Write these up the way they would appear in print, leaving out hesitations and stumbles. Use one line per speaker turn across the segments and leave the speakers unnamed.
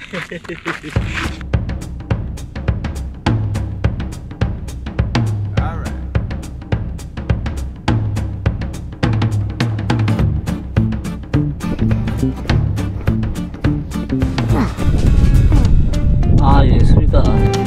아, 예술이다.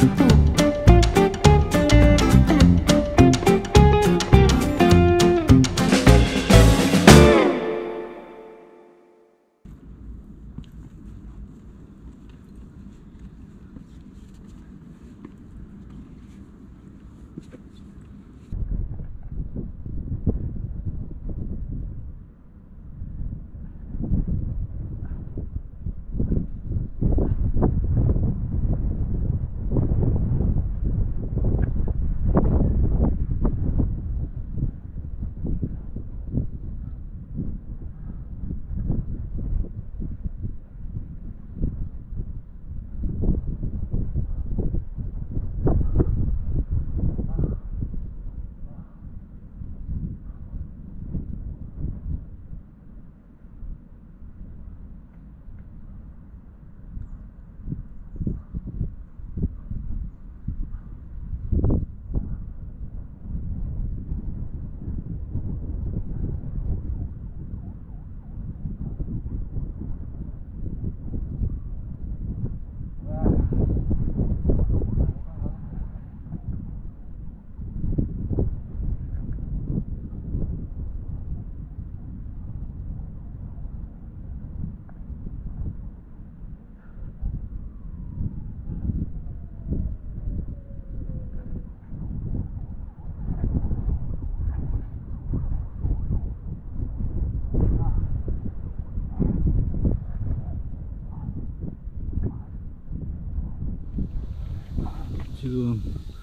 지금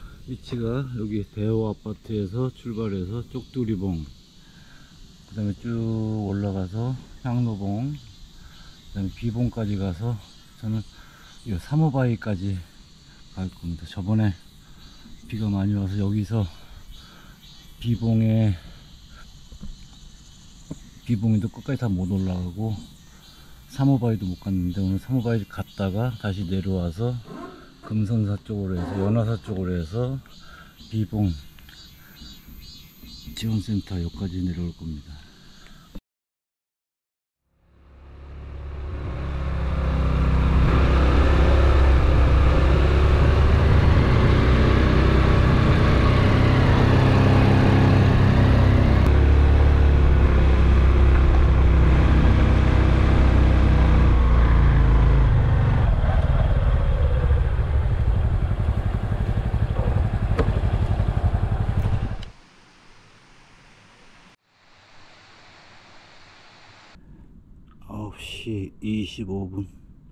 위치가 여기 대호 아파트에서 출발해서 쪽두리봉, 그 다음에 쭉 올라가서 향로봉, 그 다음에 비봉까지 가서 저는 이 사모바위까지 갈 겁니다. 저번에 비가 많이 와서 여기서 비봉에도 끝까지 다 못 올라가고 사모바위도 못 갔는데, 오늘 사모바위 갔다가 다시 내려와서 금선사 쪽으로 해서 연화사 쪽으로 해서 비봉 지원센터 여기까지 내려올 겁니다. 시 25분.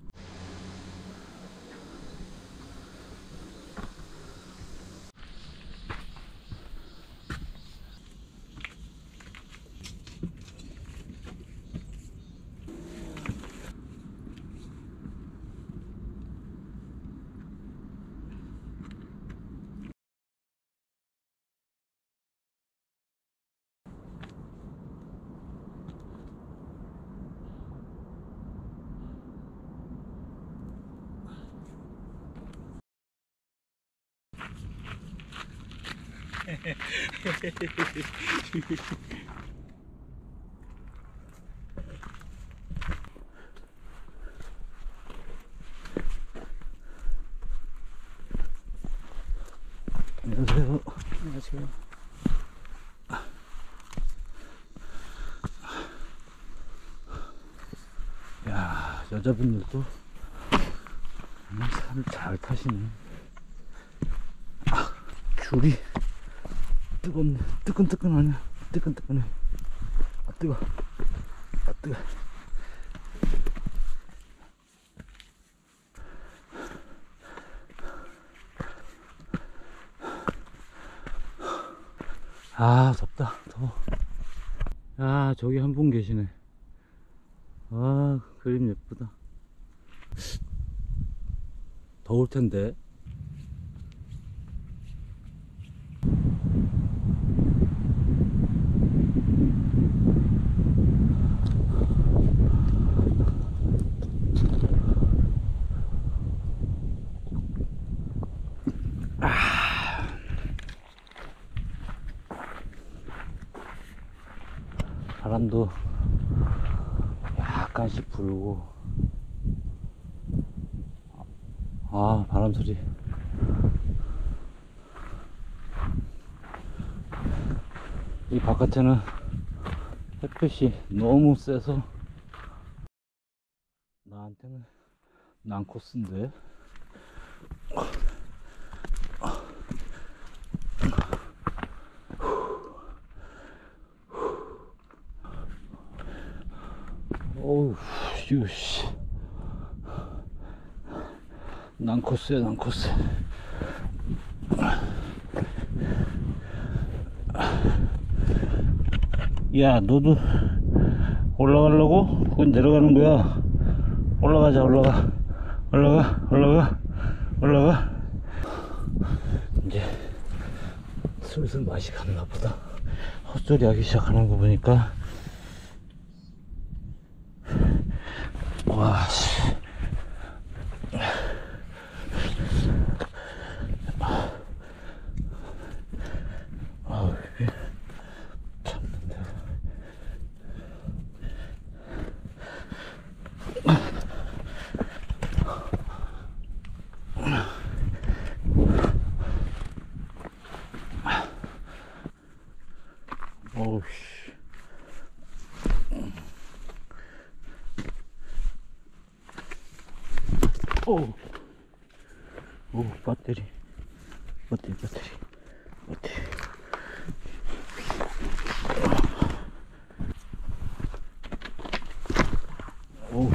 안녕하세요. 안녕하세요. 야, 여자분들도 산을 잘 타시네. 귤이 뜨겁네. 뜨끈뜨끈하네. 뜨끈뜨끈해. 아, 뜨거. 아, 뜨거. 아, 덥다. 더워. 아, 저기 한 분 계시네. 아, 그림 예쁘다. 더울 텐데. 바람도 약간씩 불고. 아, 바람 소리. 이 바깥에는 햇볕이 너무 세서 나한테는 난코스인데. 어우, 씨. 난코스야, 난코스. 야, 너도 올라가려고? 그건 내려가는 거야. 올라가자, 올라가. 올라가. 이제 슬슬 맛이 갔나 보다. 헛소리 하기 시작하는 거 보니까. 와, 씨. 아우, 참는다. 어우, 씨. 오, 배터리. 오.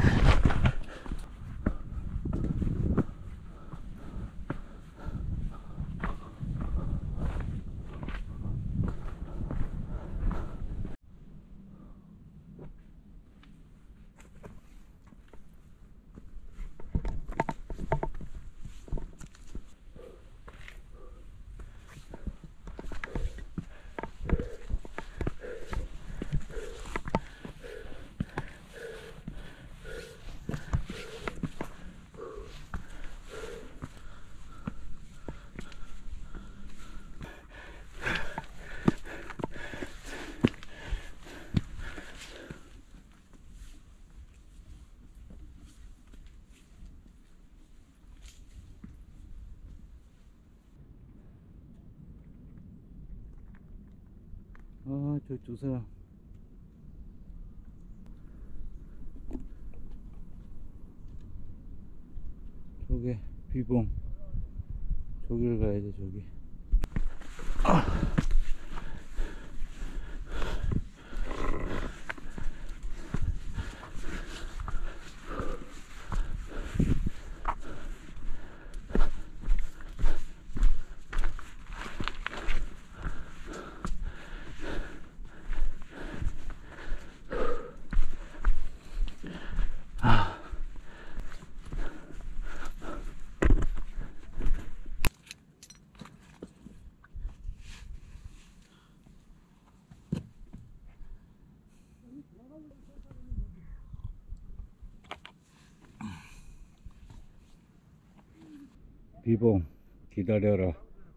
아, 저 두 사람. 저게 비봉. 저기를 가야 돼, 저기. 비봉, 기다려라.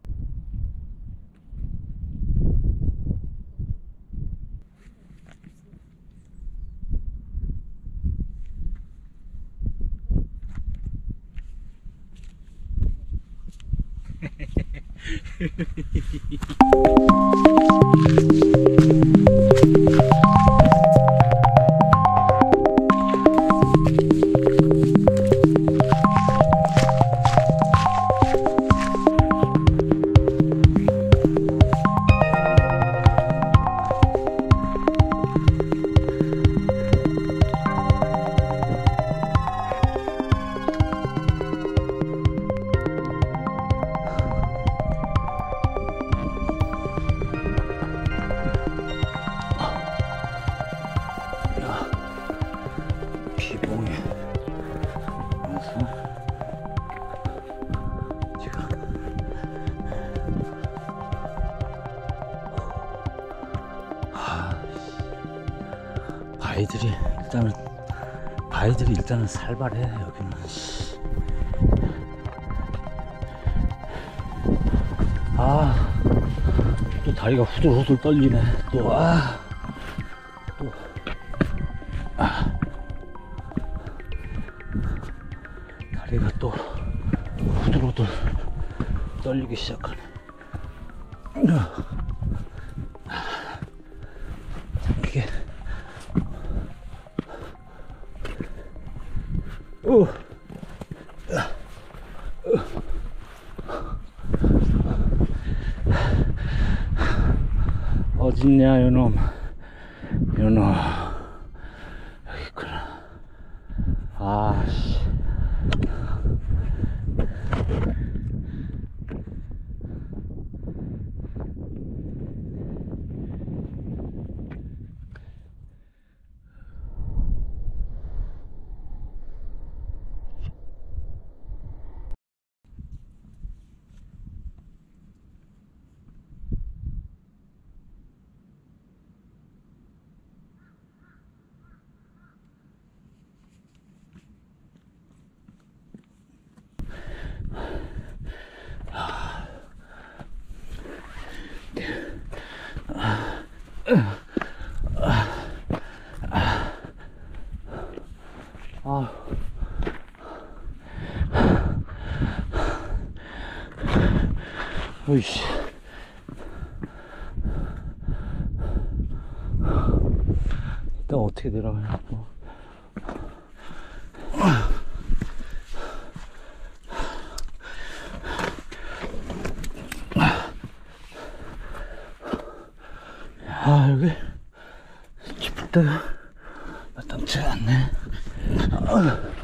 비봉에 와서 지금 바위들이 일단은 살벌해. 여기는 또 다리가 후들후들 떨리네. 또 떨리기 시작하네. 이게 어딨냐 요놈. 요놈 여기 있구나. 아씨. 어이씨. 일단 어떻게 내려가냐고. 아, 여기 깊을 때가 마땅치 않네.